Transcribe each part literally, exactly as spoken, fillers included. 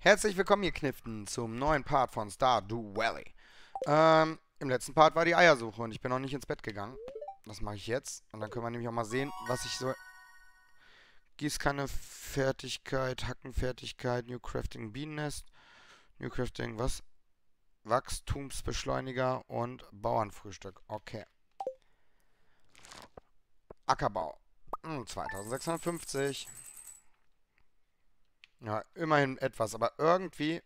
Herzlich willkommen, ihr Kniften, zum neuen Part von Stardew Valley. Ähm, im letzten Part war die Eiersuche und ich bin noch nicht ins Bett gegangen. Das mache ich jetzt. Und dann können wir nämlich auch mal sehen, was ich so... Gießkanne, Fertigkeit, Hackenfertigkeit, New Crafting Bienennest, New Crafting, was? Wachstumsbeschleuniger und Bauernfrühstück. Okay. Ackerbau. Hm, zweitausendsechshundertfünfzig. Ja, immerhin etwas, aber irgendwie...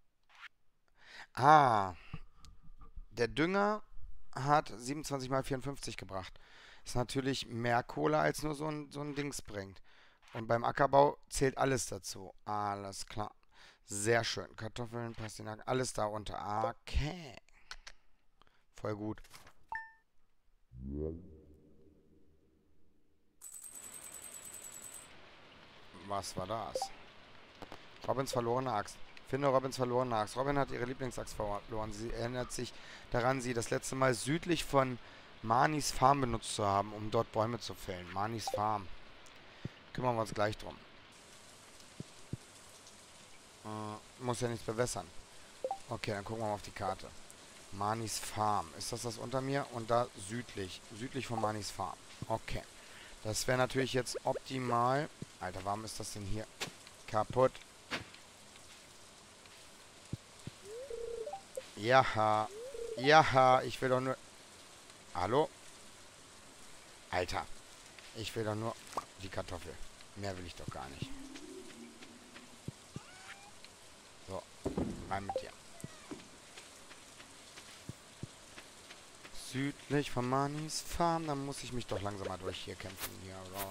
Ah... Der Dünger hat siebenundzwanzig mal vierundfünfzig gebracht. Ist natürlich mehr Kohle, als nur so ein, so ein Dings bringt. Und beim Ackerbau zählt alles dazu. Alles klar. Sehr schön. Kartoffeln, Pastinaken, alles darunter. Okay. Voll gut. Was war das? Robins verlorene Axt. Finde Robins verlorene Axt. Robin hat ihre Lieblingsaxt verloren. Sie erinnert sich daran, sie das letzte Mal südlich von Marnies Farm benutzt zu haben, um dort Bäume zu fällen. Marnies Farm. Kümmern wir uns gleich drum. Äh, muss ja nichts bewässern. Okay, dann gucken wir mal auf die Karte. Marnies Farm. Ist das das unter mir? Und da südlich. Südlich von Marnies Farm. Okay. Das wäre natürlich jetzt optimal. Alter, warum ist das denn hier kaputt? Jaha. Jaha, ich will doch nur... Hallo? Alter. Ich will doch nur die Kartoffel. Mehr will ich doch gar nicht. So, rein mit dir. Südlich von Marnies Farm. Dann muss ich mich doch langsam mal durch hier kämpfen. Hier.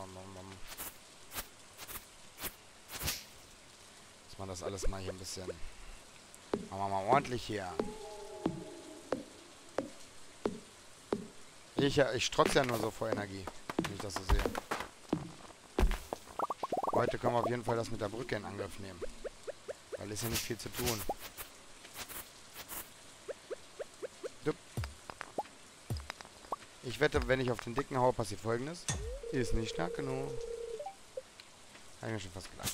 Dass man das alles mal hier ein bisschen... Machen wir mal ordentlich hier. Ich, ich strotze ja nur so vor Energie, wenn ich das so sehe. Heute können wir auf jeden Fall das mit der Brücke in Angriff nehmen. Weil ist ja nicht viel zu tun. Ich wette, wenn ich auf den dicken haue, passiert Folgendes. Ist nicht stark genug. Habe ich mir schon fast gedacht.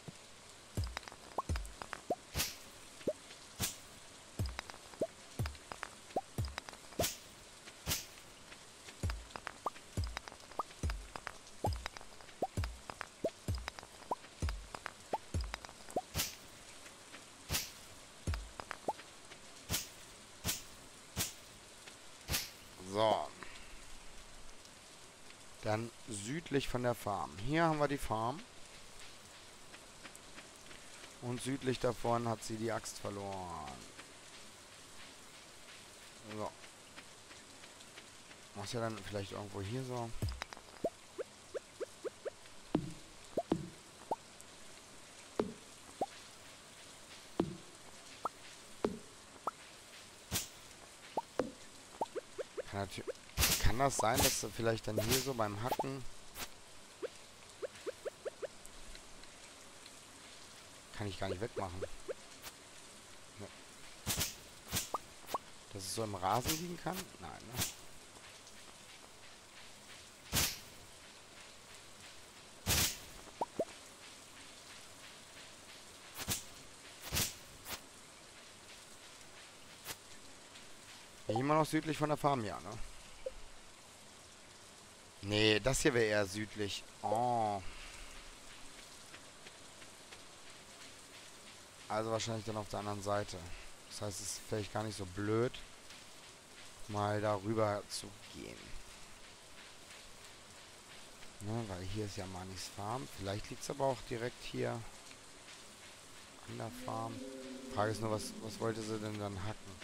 So. Dann südlich von der Farm. Hier haben wir die Farm. Und südlich davon hat sie die Axt verloren. So. Was ja dann vielleicht irgendwo hier so. Kann, natürlich, kann das sein, dass du vielleicht dann hier so beim Hacken... Kann ich gar nicht wegmachen. Ne. Dass es so im Rasen liegen kann? Nein, ne? Immer noch südlich von der Farm, ja, ne? Nee, das hier wäre eher südlich. Oh. Also wahrscheinlich dann auf der anderen Seite. Das heißt, es ist vielleicht gar nicht so blöd, mal darüber zu gehen. Ne, weil hier ist ja Marnies Farm. Vielleicht liegt es aber auch direkt hier an der Farm. Frage ist nur, was, was wollte sie denn dann hacken?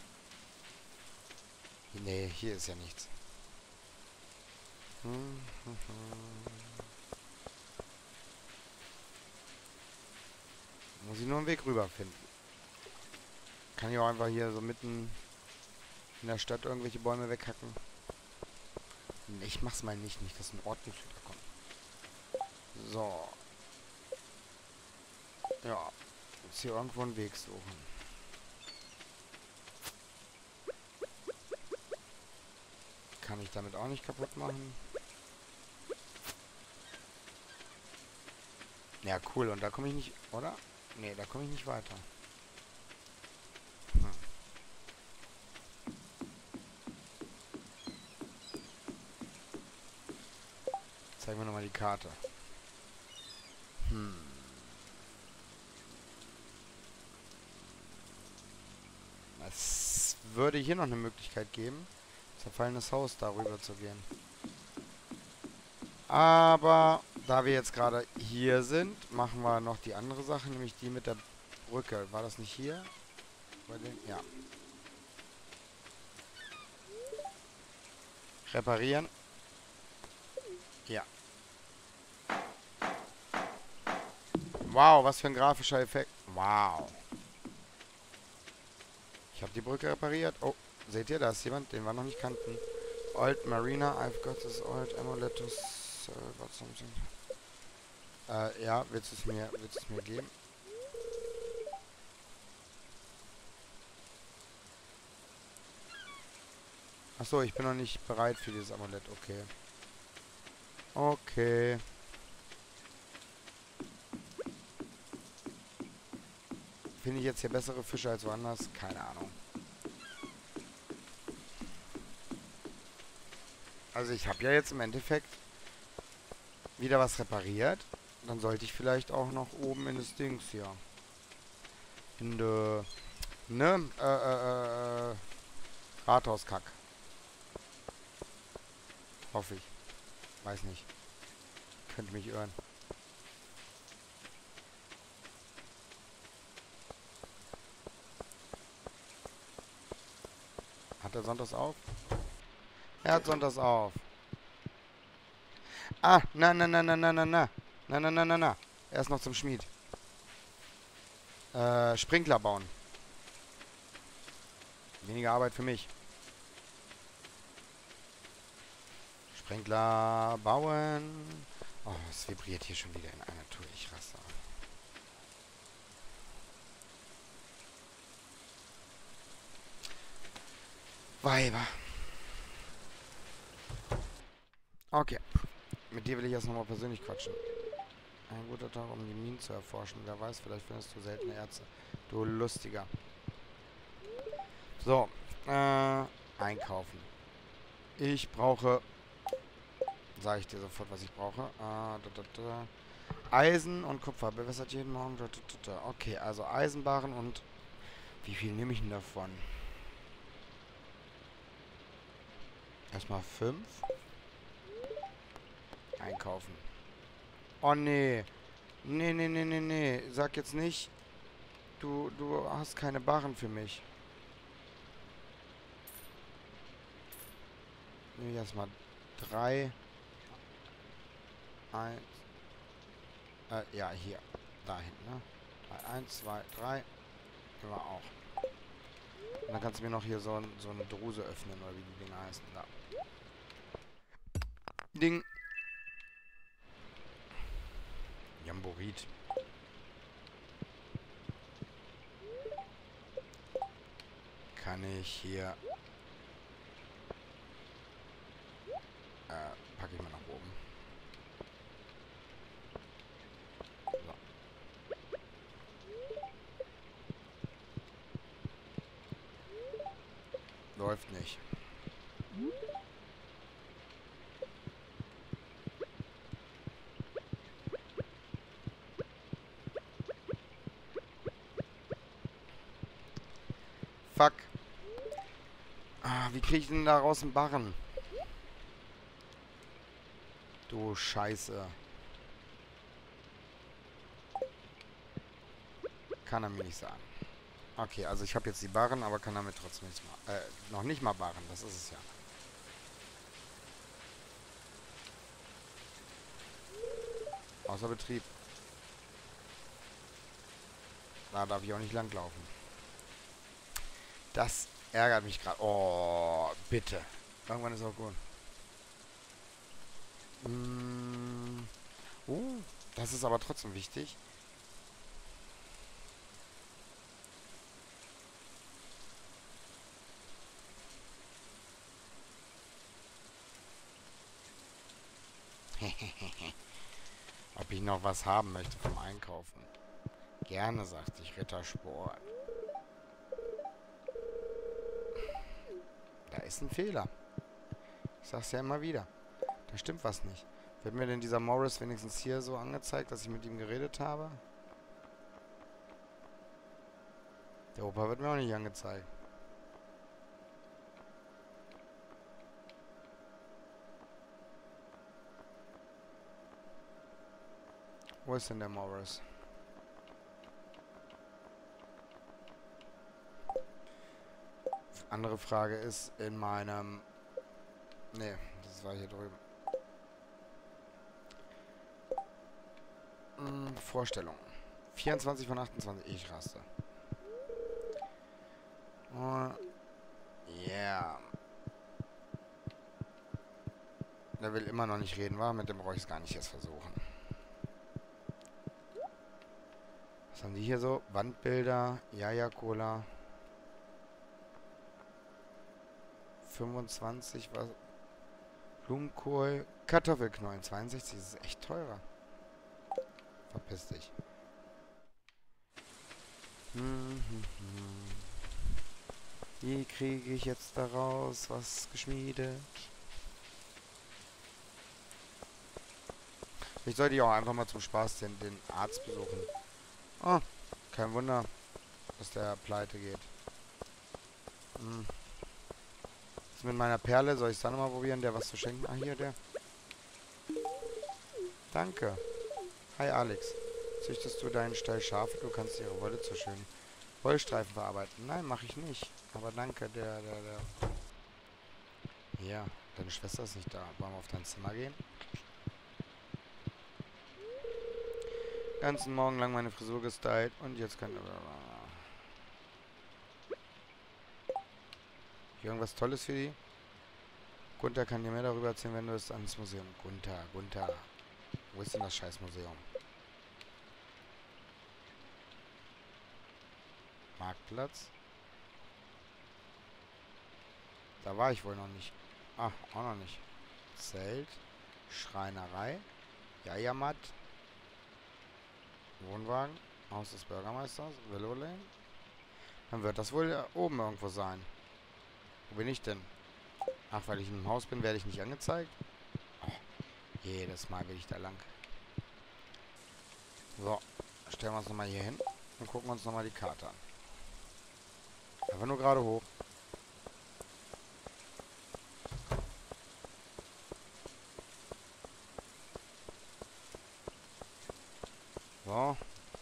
Nee, hier ist ja nichts. Hm, hm, hm. Muss ich nur einen Weg rüber finden. Kann ich auch einfach hier so mitten in der Stadt irgendwelche Bäume weghacken? Nee, ich mach's mal nicht, nicht, dass ein Ordnungshüter kommt. So. Ja. Jetzt hier irgendwo einen Weg suchen. Kann ich damit auch nicht kaputt machen. Ja, cool. Und da komme ich nicht, oder? Nee, da komme ich nicht weiter. Hm. Zeigen wir nochmal die Karte. Hm. Es würde hier noch eine Möglichkeit geben, zerfallenes Haus darüber zu gehen. Aber da wir jetzt gerade hier sind, machen wir noch die andere Sache, nämlich die mit der Brücke. War das nicht hier? Bei den? Ja. Reparieren. Ja. Wow, was für ein grafischer Effekt. Wow. Ich habe die Brücke repariert. Oh, seht ihr, da ist jemand, den wir noch nicht kannten. Old Marina, I've got this old amulet to sell, got something. Äh, ja, willst du es mir, willst du es mir geben? Achso, ich bin noch nicht bereit für dieses Amulett, okay. Okay. Finde ich jetzt hier bessere Fische als woanders? Keine Ahnung. Also ich habe ja jetzt im Endeffekt wieder was repariert. Dann sollte ich vielleicht auch noch oben in das Dings hier. In der... Ne? Äh, äh, äh... Rathauskack. Hoffe ich. Weiß nicht. Könnte mich irren. Hat er sonntags auf? Er hat sonntags auf. Ah, na, na, na, na, na, na, na. Na, na, na, na, na. Er ist noch zum Schmied. Äh, Sprinkler bauen. Weniger Arbeit für mich. Sprinkler bauen. Oh, es vibriert hier schon wieder in einer Tour. Ich raste. Weiber. Okay. Mit dir will ich jetzt nochmal persönlich quatschen. Ein guter Tag, um die Minen zu erforschen. Wer weiß, vielleicht findest du seltene Erze. Du Lustiger. So. Äh, einkaufen. Ich brauche... Sage ich dir sofort, was ich brauche. Äh, da, da, da. Eisen und Kupfer. Bewässert jeden Morgen. Da, da, da, da. Okay, also Eisenbarren und... Wie viel nehme ich denn davon? Erstmal fünf. Einkaufen. Oh, nee. Nee, nee, nee, nee, nee. Sag jetzt nicht, du, du hast keine Barren für mich. Nehme ich erstmal drei. Eins. Äh, ja, hier. Da hinten, ne? Eins, zwei, drei. Nehmen wir auch. Und dann kannst du mir noch hier so, ein, so eine Druse öffnen, oder wie die Dinger heißen. Da. Ding. Jamborit. Kann ich hier... Äh, packe ich mal nach oben. So. Läuft nicht. Fuck. Ah, wie kriege ich denn daraus einen Barren? Du Scheiße. Kann er mir nicht sagen. Okay, also ich habe jetzt die Barren, aber kann damit trotzdem nichts machen. Äh, noch nicht mal Barren, das ist es ja. Außer Betrieb. Da darf ich auch nicht langlaufen. Das ärgert mich gerade. Oh, bitte. Irgendwann ist auch gut. Mm. Uh, das ist aber trotzdem wichtig. Ob ich noch was haben möchte vom Einkaufen. Gerne, sagte ich, Rittersport. Da ist ein Fehler. Ich sag's ja immer wieder. Da stimmt was nicht. Wird mir denn dieser Morris wenigstens hier so angezeigt, dass ich mit ihm geredet habe? Der Opa wird mir auch nicht angezeigt. Wo ist denn der Morris? Andere Frage ist in meinem... Ne, das war hier drüben. Hm, Vorstellung. vierundzwanzig von achtundzwanzig. Ich raste. Oh, yeah. Der will immer noch nicht reden, war? Mit dem brauche ich es gar nicht erst versuchen. Was haben die hier so? Wandbilder, Jaja Cola. fünfundzwanzig, was? Blumenkohl, Kartoffelknollen, zweiundsechzig, das ist echt teurer. Verpiss dich. Hm, hm, hm. Wie kriege ich jetzt daraus was geschmiedet? Ich sollte ja auch einfach mal zum Spaß den, den Arzt besuchen. Oh, kein Wunder, dass der pleite geht. Hm. Was mit meiner Perle? Soll ich es dann nochmal probieren, der was zu schenken? Ah, hier, der. Danke. Hi, Alex. Züchtest du deinen Stall Schafe? Du kannst ihre Wolle zu schönen Wollstreifen verarbeiten. Nein, mache ich nicht. Aber danke, der, der, der. Ja, deine Schwester ist nicht da. Wollen wir auf dein Zimmer gehen? Ganzen Morgen lang meine Frisur gestylt und jetzt kann... Hier irgendwas Tolles für die? Gunther kann dir mehr darüber erzählen, wenn du es ans Museum... Gunther, Gunther. Wo ist denn das scheiß Museum? Marktplatz? Da war ich wohl noch nicht. Ah, auch noch nicht. Zelt. Schreinerei. Jajamat. Wohnwagen. Haus des Bürgermeisters. Willow Lane. Dann wird das wohl äh, oben irgendwo sein. Wo bin ich denn? Ach, weil ich im Haus bin, werde ich nicht angezeigt. Oh, jedes Mal will ich da lang. So. Stellen wir uns nochmal hier hin. Und gucken uns nochmal die Karte an. Einfach nur gerade hoch. So.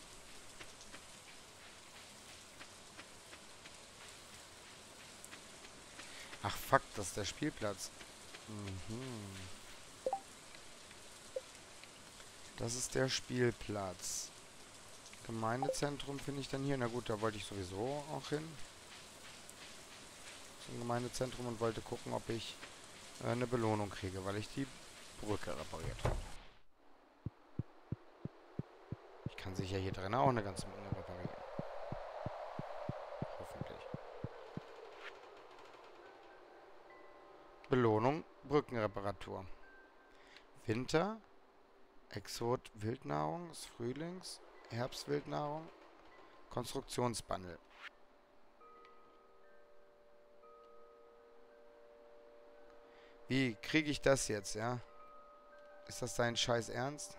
Ach fuck, das ist der Spielplatz. Mhm. Das ist der Spielplatz. Gemeindezentrum finde ich dann hier. Na gut, da wollte ich sowieso auch hin. Zum Gemeindezentrum und wollte gucken, ob ich äh, eine Belohnung kriege, weil ich die Brücke repariert habe. Ich kann sicher hier drin auch eine ganze Menge reparieren. Hoffentlich. Belohnung, Brückenreparatur. Winter, Exot Wildnahrung des Frühlings, Herbstwildnahrung, Konstruktionsbundle. Wie kriege ich das jetzt, ja? Ist das dein Scheiß Ernst?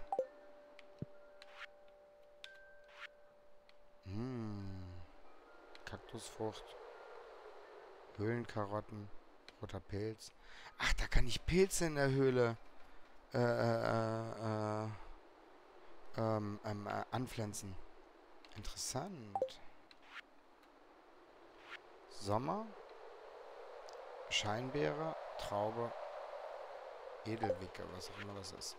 Hm. Kaktusfrucht. Höhlenkarotten. Roter Pilz. Ach, da kann ich Pilze in der Höhle äh, äh, äh, ähm, ähm, äh, anpflanzen. Interessant. Sommer. Scheinbeere. Traube. Edelwicke, was auch immer das ist.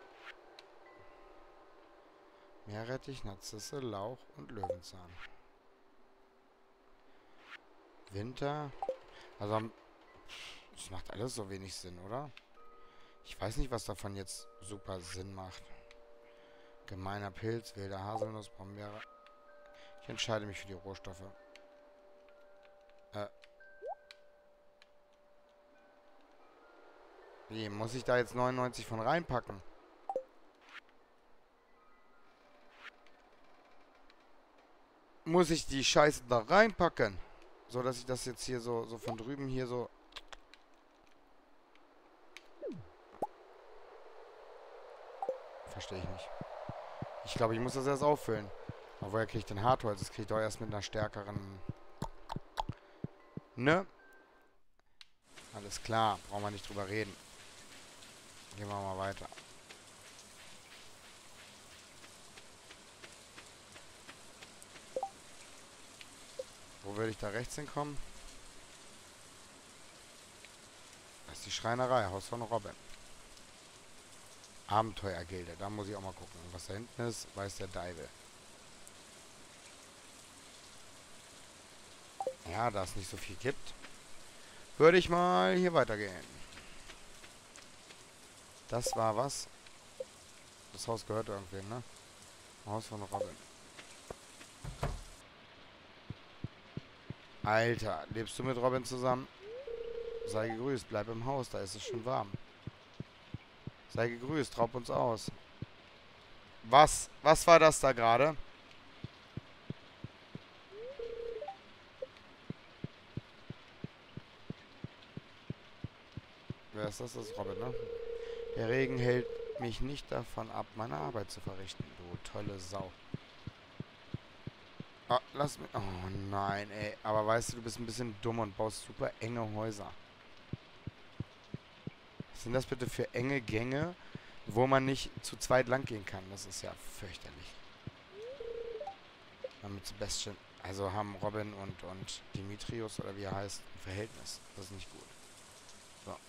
Meerrettich, Narzisse, Lauch und Löwenzahn. Winter. Also, das macht alles so wenig Sinn, oder? Ich weiß nicht, was davon jetzt super Sinn macht. Gemeiner Pilz, wilde Haselnuss, Brombeere. Ich entscheide mich für die Rohstoffe. Äh. Wie, muss ich da jetzt neunundneunzig von reinpacken? muss ich die Scheiße da reinpacken. So, dass ich das jetzt hier so, so von drüben hier so... Verstehe ich nicht. Ich glaube, ich muss das erst auffüllen. Aber woher kriege ich denn Hartholz? Das kriege ich doch erst mit einer stärkeren... Ne? Alles klar. Brauchen wir nicht drüber reden. Gehen wir mal weiter. Wo würde ich da rechts hinkommen? Das ist die Schreinerei. Haus von Robin. Abenteuergilde. Da muss ich auch mal gucken. Was da hinten ist, weiß der Deibel. Ja, da es nicht so viel gibt, würde ich mal hier weitergehen. Das war was? Das Haus gehört irgendwem, ne? Haus von Robin. Alter, lebst du mit Robin zusammen? Sei gegrüßt, bleib im Haus, da ist es schon warm. Sei gegrüßt, raub uns aus. Was? Was war das da gerade? Wer ist das? Das ist Robin, ne? Der Regen hält mich nicht davon ab, meine Arbeit zu verrichten. Du tolle Sau. Ah, lass mich... Oh nein, ey. Aber weißt du, du bist ein bisschen dumm und baust super enge Häuser. Was sind das bitte für enge Gänge, wo man nicht zu zweit lang gehen kann? Das ist ja fürchterlich. Damit Sebastian... Also haben Robin und, und Dimitrios, oder wie er heißt, ein Verhältnis. Das ist nicht gut. So.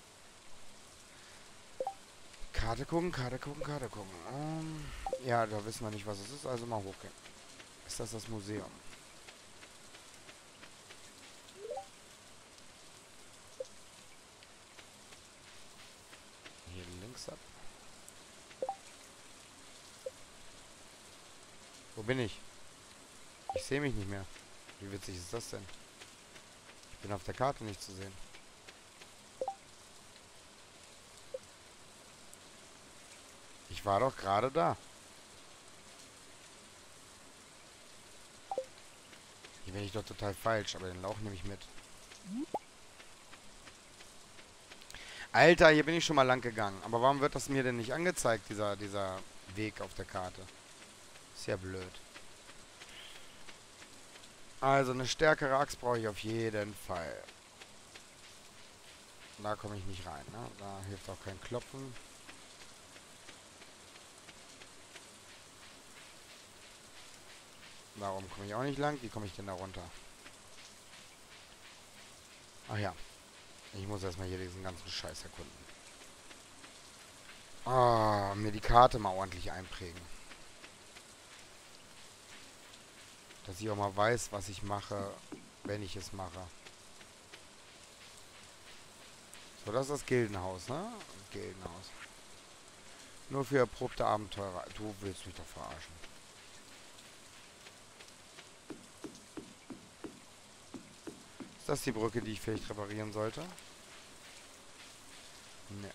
Karte gucken, Karte gucken, Karte gucken. Um, ja, da wissen wir nicht, was es ist, also mal hochgehen. Ist das das Museum? Hier links ab. Wo bin ich? Ich sehe mich nicht mehr. Wie witzig ist das denn? Ich bin auf der Karte nicht zu sehen. Ich war doch gerade da. Hier bin ich doch total falsch, aber den Lauch nehme ich mit. Alter, hier bin ich schon mal lang gegangen. Aber warum wird das mir denn nicht angezeigt, dieser, dieser Weg auf der Karte? Ist ja blöd. Also eine stärkere Axt brauche ich auf jeden Fall. Da komme ich nicht rein, ne? Da hilft auch kein Klopfen. Darum komme ich auch nicht lang. Wie komme ich denn da runter? Ach ja. Ich muss erstmal hier diesen ganzen Scheiß erkunden. Ah, mir die Karte mal ordentlich einprägen. Dass ich auch mal weiß, was ich mache, wenn ich es mache. So, das ist das Gildenhaus, ne? Gildenhaus. Nur für erprobte Abenteurer. Du willst mich doch verarschen. Ist das die Brücke, die ich vielleicht reparieren sollte? Ne.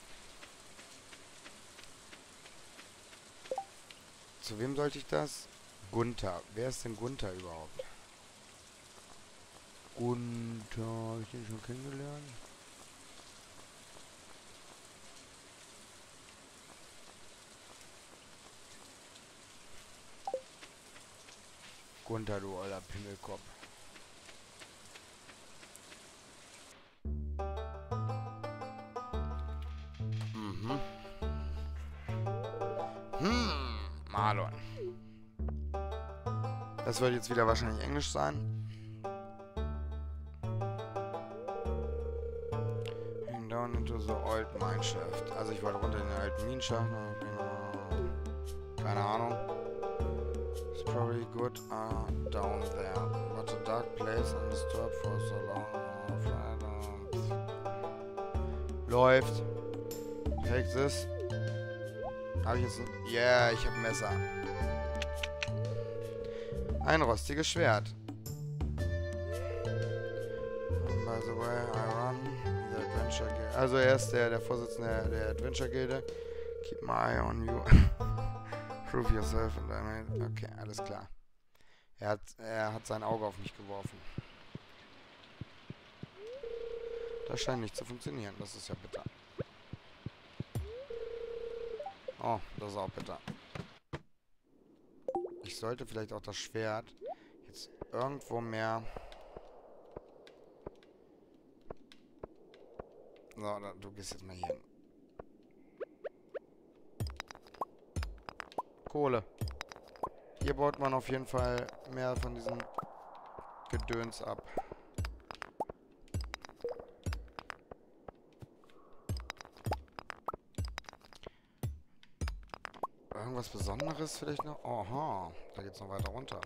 Zu wem sollte ich das? Gunther. Wer ist denn Gunther überhaupt? Gunther, habe ich den schon kennengelernt? Gunther, du alter Pimmelkopf. Mhm. Hm, Marlon. Das wird jetzt wieder wahrscheinlich Englisch sein. Down into the old mine shaft. Also ich wollte runter in den alten Minenschacht. Keine Ahnung. It's probably good uh, down there. But a dark place undisturbed for so long. Läuft. Take this. Habe ich jetzt ein... Yeah, ich habe ein Messer. Ein rostiges Schwert. By the way, I run the Adventure Guild. Also er ist der, der Vorsitzende der Adventure Gilde. Keep my eye on you. Prove yourself and I made... Okay, alles klar. Er hat, er hat sein Auge auf mich geworfen. Das scheint nicht zu funktionieren. Das ist ja bitter. Oh, das ist auch bitter. Ich sollte vielleicht auch das Schwert jetzt irgendwo mehr... So, da, du gehst jetzt mal hier hin. Kohle. Hier baut man auf jeden Fall mehr von diesem Gedöns ab. Irgendwas Besonderes vielleicht noch? Aha, da geht's noch weiter runter.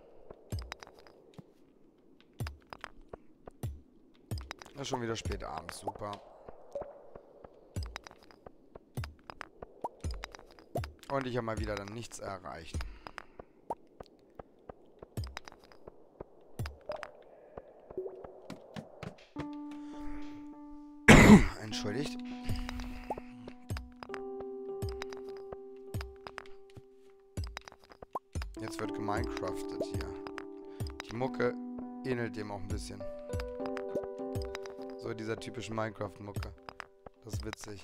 Ist schon wieder spät abends, super. Und ich habe mal wieder dann nichts erreicht. Entschuldigt. Jetzt wird geminecraftet hier. Die Mucke ähnelt dem auch ein bisschen. So dieser typischen Minecraft-Mucke. Das ist witzig.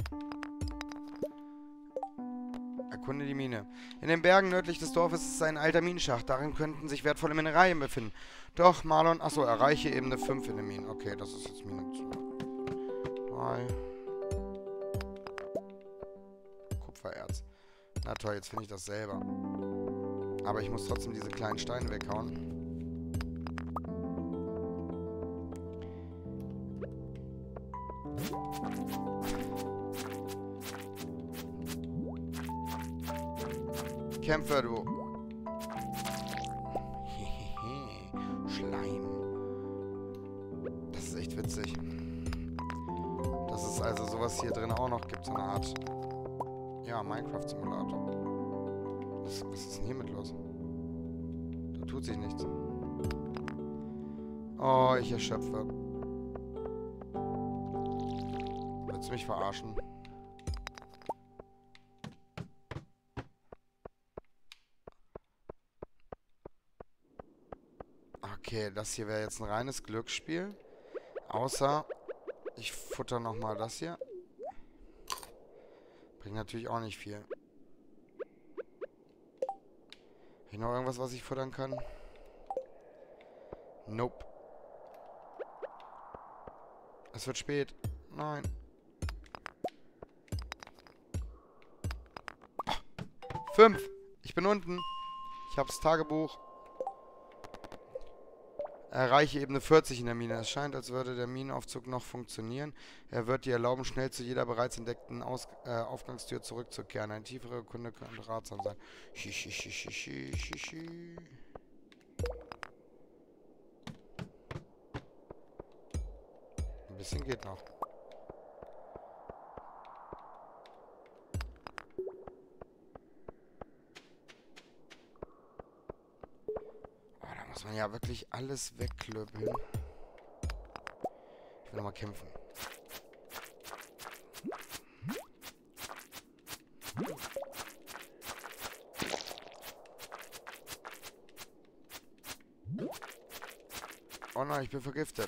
Erkunde die Mine. In den Bergen nördlich des Dorfes ist ein alter Minenschacht. Darin könnten sich wertvolle Mineralien befinden. Doch, Marlon... Achso, erreiche Ebene fünf in den Minen. Okay, das ist jetzt Mine drei. Kupfererz. Na toll, jetzt finde ich das selber. Aber ich muss trotzdem diese kleinen Steine weghauen. Kämpfer, du. Schleim. Das ist echt witzig. Dass es also sowas hier drin auch noch gibt, so eine Art... Ja, Minecraft-Simulator. Was, was ist denn hier mit los? Da tut sich nichts. Oh, ich erschöpfe. Willst du mich verarschen? Okay, das hier wäre jetzt ein reines Glücksspiel. Außer, ich futter nochmal das hier. Bringt natürlich auch nicht viel. Habe ich noch irgendwas, was ich futtern kann? Nope. Es wird spät. Nein. Oh, fünf. Ich bin unten. Ich hab's Tagebuch. Erreiche Ebene vierzig in der Mine. Es scheint, als würde der Minenaufzug noch funktionieren. Er wird dir erlauben, schnell zu jeder bereits entdeckten Aus äh, Aufgangstür zurückzukehren. Eine tiefere Kunde könnte ratsam sein. Hihihihihihi. Ein bisschen geht noch. Muss man ja wirklich alles wegklöppeln. Ich will nochmal kämpfen. Oh nein, ich bin vergiftet.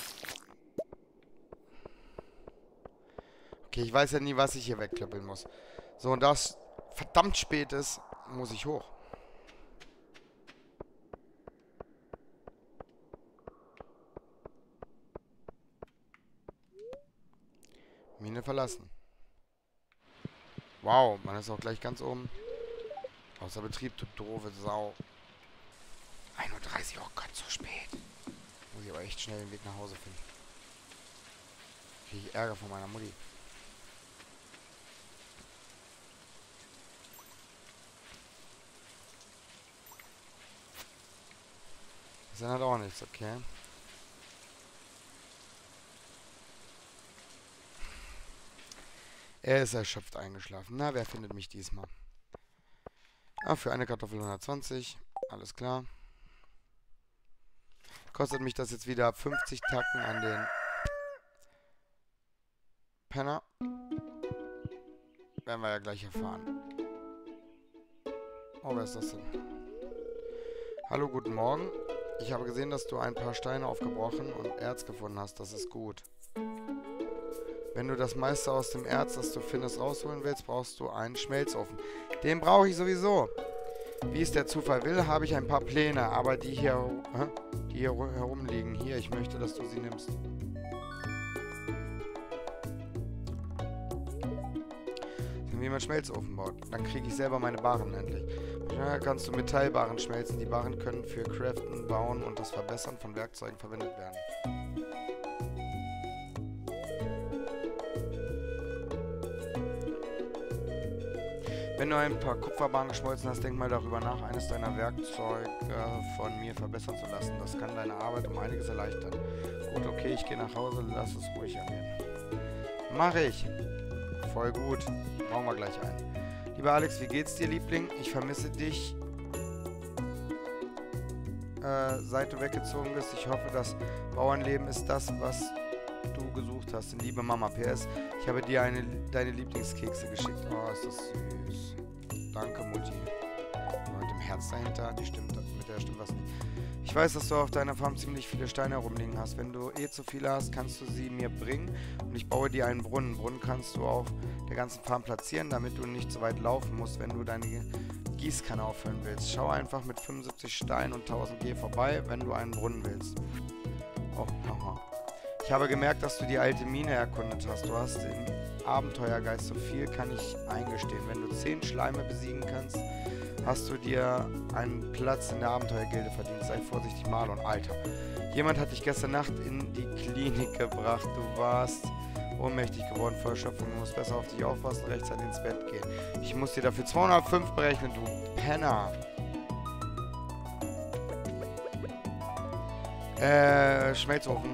Okay, ich weiß ja nie, was ich hier wegklöppeln muss. So, und da es verdammt spät ist, muss ich hoch. Mine verlassen. Wow, man ist auch gleich ganz oben. Außer Betrieb, du doofe Sau. ein Uhr dreißig, oh Gott, so spät. Muss ich aber echt schnell den Weg nach Hause finden. Kriege ich Ärger von meiner Mutti. Das ändert auch nichts, okay. Er ist erschöpft eingeschlafen. Na, wer findet mich diesmal? Ah, für eine Kartoffel hundertzwanzig. Alles klar. Kostet mich das jetzt wieder fünfzig Tacken an den Penner. Werden wir ja gleich erfahren. Oh, wer ist das denn? Hallo, guten Morgen. Ich habe gesehen, dass du ein paar Steine aufgebrochen und Erz gefunden hast. Das ist gut. Wenn du das meiste aus dem Erz, das du findest, rausholen willst, brauchst du einen Schmelzofen. Den brauche ich sowieso. Wie es der Zufall will, habe ich ein paar Pläne, aber die hier, hä? die hier herumliegen. Hier, ich möchte, dass du sie nimmst. Wie man Schmelzofen baut. Dann kriege ich selber meine Barren endlich. Ja, kannst du Metallbarren schmelzen. Die Barren können für Craften, Bauen und das Verbessern von Werkzeugen verwendet werden. Wenn du ein paar Kupferbarren geschmolzen hast, denk mal darüber nach, eines deiner Werkzeuge von mir verbessern zu lassen. Das kann deine Arbeit um einiges erleichtern. Gut, okay, ich gehe nach Hause, lass es ruhig angehen. Mach ich. Voll gut. Bauen wir gleich ein. Lieber Alex, wie geht's dir, Liebling? Ich vermisse dich, äh, seit du weggezogen bist. Ich hoffe, das Bauernleben ist das, was du gesucht hast. Liebe Mama, P S, ich habe dir eine, deine Lieblingskekse geschickt. Oh, ist das süß. Danke, Mutti. Mit dem Herz dahinter, die stimmt, mit der stimmt was nicht. Ich weiß, dass du auf deiner Farm ziemlich viele Steine herumliegen hast. Wenn du eh zu viele hast, kannst du sie mir bringen und ich baue dir einen Brunnen. Brunnen kannst du auf der ganzen Farm platzieren, damit du nicht so weit laufen musst, wenn du deine Gießkanne auffüllen willst. Schau einfach mit fünfundsiebzig Steinen und tausend G vorbei, wenn du einen Brunnen willst. Oh, haha. Ich habe gemerkt, dass du die alte Mine erkundet hast. Du hast den Abenteuergeist. So viel kann ich eingestehen. Wenn du zehn Schleime besiegen kannst, hast du dir einen Platz in der Abenteuergilde verdient. Sei vorsichtig, Marlon. Alter. Jemand hat dich gestern Nacht in die Klinik gebracht. Du warst ohnmächtig geworden vor Erschöpfung. Du musst besser auf dich aufpassen, rechtzeitig ins Bett gehen. Ich muss dir dafür zweihundertfünf berechnen, du Penner. Äh, Schmelzofen.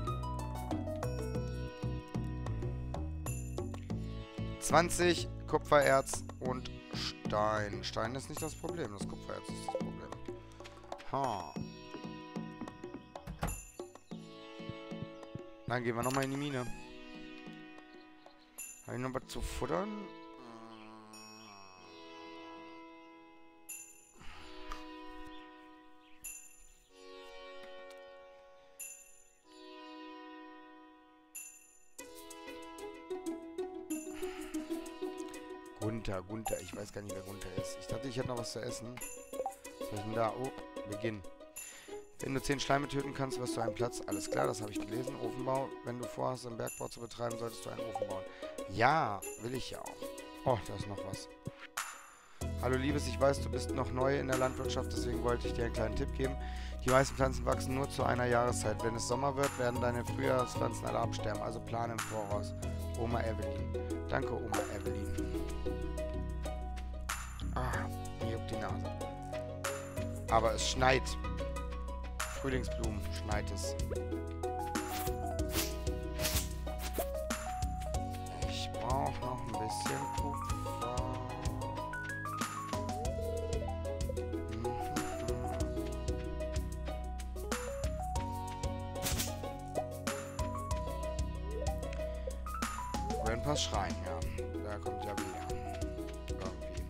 zwanzig Kupfererz und Stein. Stein ist nicht das Problem, das Kupfererz ist das Problem. Ha. Dann gehen wir nochmal in die Mine. Habe ich noch was zu futtern? Gunther, Gunther. Ich weiß gar nicht, wer Gunther ist. Ich dachte, ich hätte noch was zu essen. Was ist denn da? Oh, Beginn. Wenn du zehn Schleime töten kannst, wirst du einen Platz. Alles klar, das habe ich gelesen. Ofenbau. Wenn du vorhast, einen Bergbau zu betreiben, solltest du einen Ofen bauen. Ja, will ich ja auch. Oh, da ist noch was. Hallo Liebes, ich weiß, du bist noch neu in der Landwirtschaft, deswegen wollte ich dir einen kleinen Tipp geben. Die meisten Pflanzen wachsen nur zu einer Jahreszeit. Wenn es Sommer wird, werden deine Frühjahrspflanzen alle absterben. Also plane im Voraus. Oma Evelyn. Danke, Oma Evelyn. Ah, mir juckt die Nase. Aber es schneit. Frühlingsblumen schneit es. Ich brauche noch ein bisschen Kupfer. Grandpas Schrein, ja. Da kommt ja wieder. Irgendwie.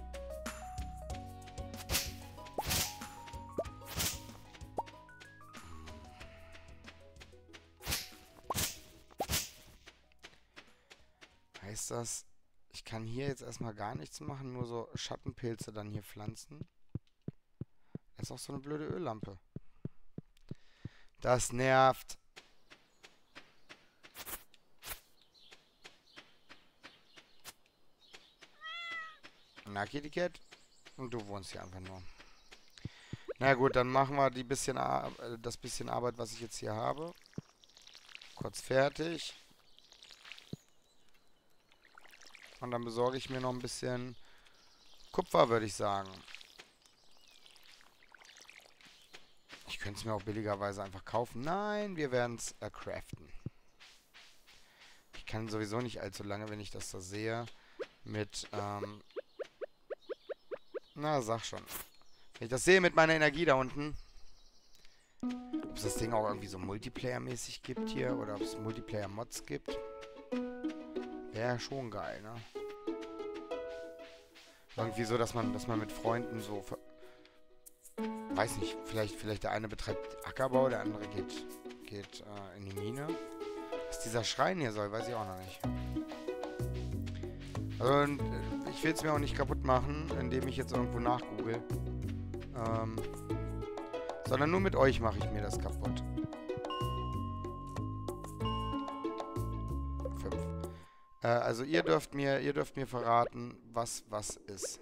Heißt das, ich kann hier jetzt erstmal gar nichts machen, nur so Schattenpilze dann hier pflanzen? Das ist auch so eine blöde Öllampe. Das nervt. Na, Kitty Cat. Und du wohnst hier einfach nur. Na gut, dann machen wir die bisschen Ar äh, das bisschen Arbeit, was ich jetzt hier habe. Kurz fertig. Und dann besorge ich mir noch ein bisschen Kupfer, würde ich sagen. Ich könnte es mir auch billigerweise einfach kaufen. Nein, wir werden es ercraften. Ich kann sowieso nicht allzu lange, wenn ich das da sehe, mit, ähm... Na, sag schon. Wenn ich das sehe mit meiner Energie da unten. Ob es das Ding auch irgendwie so Multiplayer-mäßig gibt hier. Oder ob es Multiplayer-Mods gibt. Wäre schon geil, ne? Irgendwie so, dass man, dass man mit Freunden so... weiß nicht, vielleicht, vielleicht der eine betreibt Ackerbau, der andere geht, geht äh, in die Mine. Was dieser Schrein hier soll, weiß ich auch noch nicht. Also, und, äh, ich will es mir auch nicht kaputt machen, indem ich jetzt irgendwo nachgoogle. Ähm, sondern nur mit euch mache ich mir das kaputt. Fünf. Äh, also ihr dürft mir, ihr dürft mir verraten, was was ist.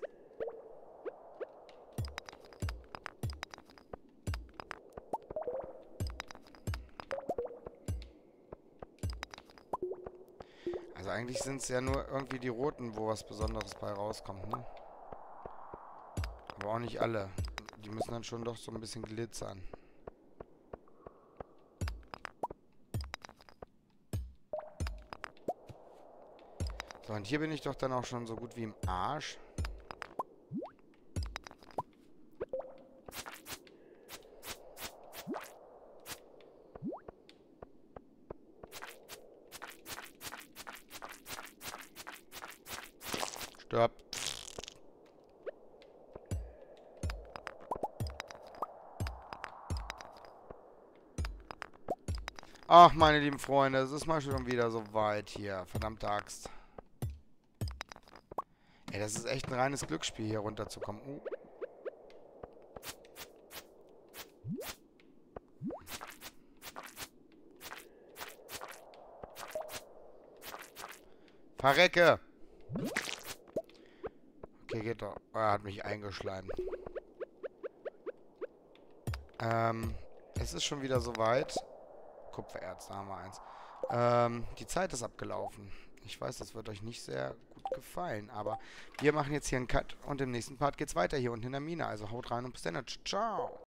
Also eigentlich sind es ja nur irgendwie die roten, wo was Besonderes bei rauskommt, ne? Aber auch nicht alle. Die müssen dann schon doch so ein bisschen glitzern. So, und hier bin ich doch dann auch schon so gut wie im Arsch. Stopp. Ach, meine lieben Freunde, es ist mal schon wieder so weit hier. Verdammte Axt. Ey, das ist echt ein reines Glücksspiel, hier runterzukommen. Uh. Verrecke! Okay, geht doch. Oh, er hat mich eingeschleimt. Ähm, es ist schon wieder soweit. Kupfererz, da haben wir eins. Ähm, die Zeit ist abgelaufen. Ich weiß, das wird euch nicht sehr gut gefallen, aber wir machen jetzt hier einen Cut und im nächsten Part geht's weiter hier unten in der Mine. Also haut rein und bis dann. Ciao!